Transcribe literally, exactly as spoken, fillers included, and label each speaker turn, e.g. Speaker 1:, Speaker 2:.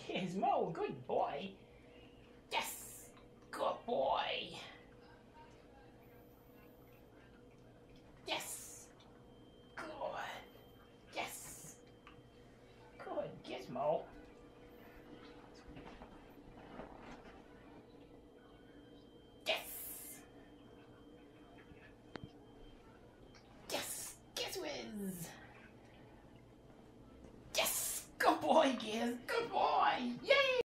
Speaker 1: Gizmo, good boy. Yes, good boy. Yes, good. Yes, good, Gizmo. Yes. Yes, Giz Whiz. Yes, good boy, Giz. Good